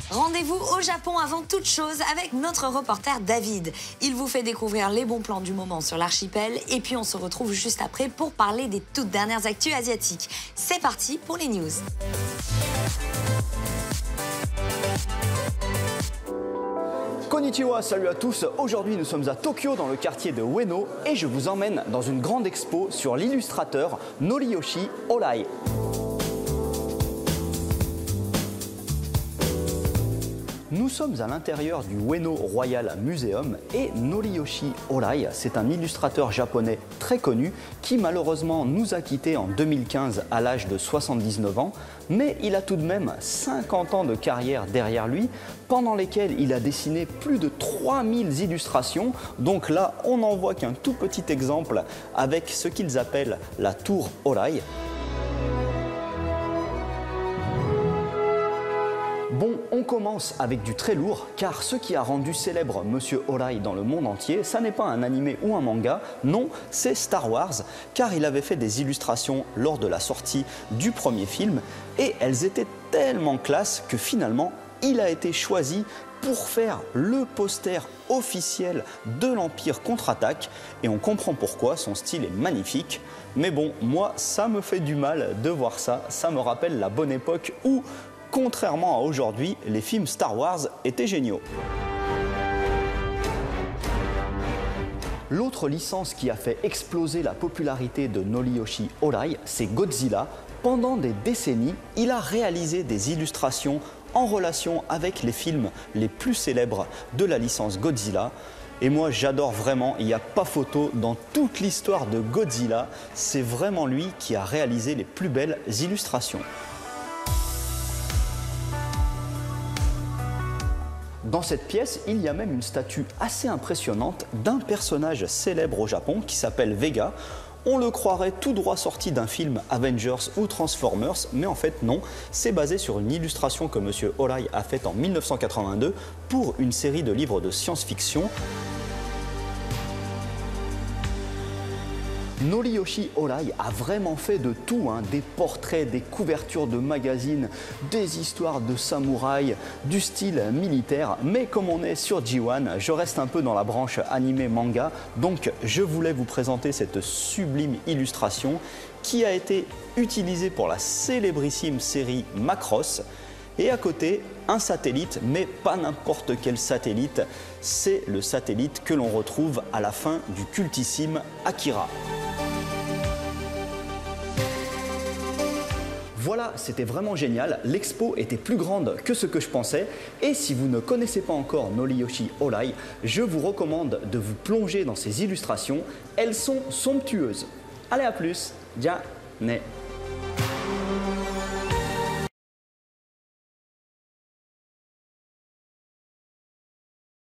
Rendez-vous au Japon avant toute chose avec notre reporter David. Il vous fait découvrir les bons plans du moment sur l'archipel et puis on se retrouve juste après pour parler des toutes dernières actus asiatiques. C'est parti pour les news. Konnichiwa, salut à tous. Aujourd'hui, nous sommes à Tokyo dans le quartier de Ueno et je vous emmène dans une grande expo sur l'illustrateur Noriyoshi Ohrai. Nous sommes à l'intérieur du Ueno Royal Museum et Noriyoshi Ohrai, c'est un illustrateur japonais très connu qui malheureusement nous a quittés en 2015 à l'âge de 79 ans, mais il a tout de même 50 ans de carrière derrière lui, pendant lesquels il a dessiné plus de 3000 illustrations. Donc là, on n'en voit qu'un tout petit exemple avec ce qu'ils appellent la tour Ohrai. Bon, on commence avec du très lourd, car ce qui a rendu célèbre Monsieur Ohrai dans le monde entier, ça n'est pas un animé ou un manga, non, c'est Star Wars, car il avait fait des illustrations lors de la sortie du premier film, et elles étaient tellement classe que finalement, il a été choisi pour faire le poster officiel de l'Empire contre-attaque, et on comprend pourquoi, son style est magnifique. Mais bon, moi, ça me fait du mal de voir ça, ça me rappelle la bonne époque où, contrairement à aujourd'hui, les films Star Wars étaient géniaux. L'autre licence qui a fait exploser la popularité de Noriyoshi Ohrai, c'est Godzilla. Pendant des décennies, il a réalisé des illustrations en relation avec les films les plus célèbres de la licence Godzilla. Et moi j'adore vraiment, il n'y a pas photo dans toute l'histoire de Godzilla. C'est vraiment lui qui a réalisé les plus belles illustrations. Dans cette pièce, il y a même une statue assez impressionnante d'un personnage célèbre au Japon qui s'appelle Vega. On le croirait tout droit sorti d'un film Avengers ou Transformers, mais en fait non, c'est basé sur une illustration que Monsieur Ohrai a faite en 1982 pour une série de livres de science-fiction. Noriyoshi Ohrai a vraiment fait de tout, des portraits, des couvertures de magazines, des histoires de samouraïs, du style militaire. Mais comme on est sur G1, je reste un peu dans la branche animé manga, donc je voulais vous présenter cette sublime illustration qui a été utilisée pour la célébrissime série Macross. Et à côté, un satellite, mais pas n'importe quel satellite, c'est le satellite que l'on retrouve à la fin du cultissime Akira. Voilà, c'était vraiment génial, l'expo était plus grande que ce que je pensais et si vous ne connaissez pas encore Noriyoshi Ohrai, je vous recommande de vous plonger dans ses illustrations, elles sont somptueuses. Allez à plus, ja ne.